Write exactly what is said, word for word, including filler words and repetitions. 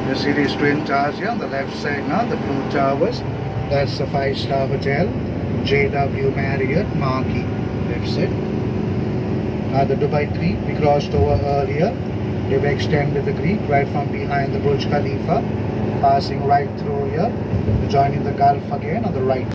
You see these twin towers here on the left side now, the blue towers. That's the five-star hotel, J W Marriott Marquis. That's it. Now the Dubai Creek, we crossed over earlier. They've extended the creek right from behind the Burj Khalifa, passing right through here, joining the Gulf again on the right.